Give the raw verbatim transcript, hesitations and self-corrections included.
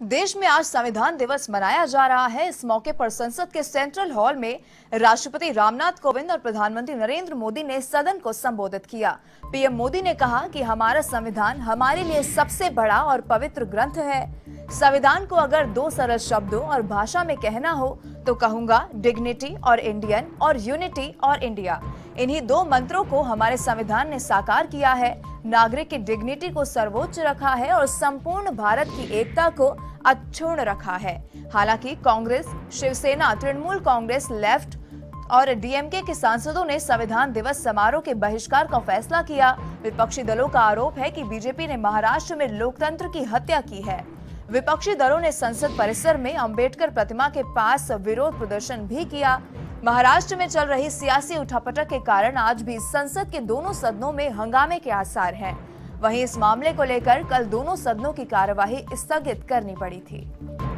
देश में आज संविधान दिवस मनाया जा रहा है। इस मौके पर संसद के सेंट्रल हॉल में राष्ट्रपति रामनाथ कोविंद और प्रधानमंत्री नरेंद्र मोदी ने सदन को संबोधित किया। पीएम मोदी ने कहा कि हमारा संविधान हमारे लिए सबसे बड़ा और पवित्र ग्रंथ है। संविधान को अगर दो सरल शब्दों और भाषा में कहना हो तो कहूंगा डिग्निटी और इंडियन और यूनिटी और इंडिया। इन्हीं दो मंत्रों को हमारे संविधान ने साकार किया है। नागरिक की डिग्निटी को सर्वोच्च रखा है और संपूर्ण भारत की एकता को अक्षुण्ण रखा है। हालांकि कांग्रेस, शिवसेना, तृणमूल कांग्रेस, लेफ्ट और डीएमके के सांसदों ने संविधान दिवस समारोह के बहिष्कार का फैसला किया। विपक्षी दलों का आरोप है कि बीजेपी ने महाराष्ट्र में लोकतंत्र की हत्या की है। विपक्षी दलों ने संसद परिसर में अंबेडकर प्रतिमा के पास विरोध प्रदर्शन भी किया। महाराष्ट्र में चल रही सियासी उठापटक के कारण आज भी संसद के दोनों सदनों में हंगामे के आसार हैं। वहीं इस मामले को लेकर कल दोनों सदनों की कार्यवाही स्थगित करनी पड़ी थी।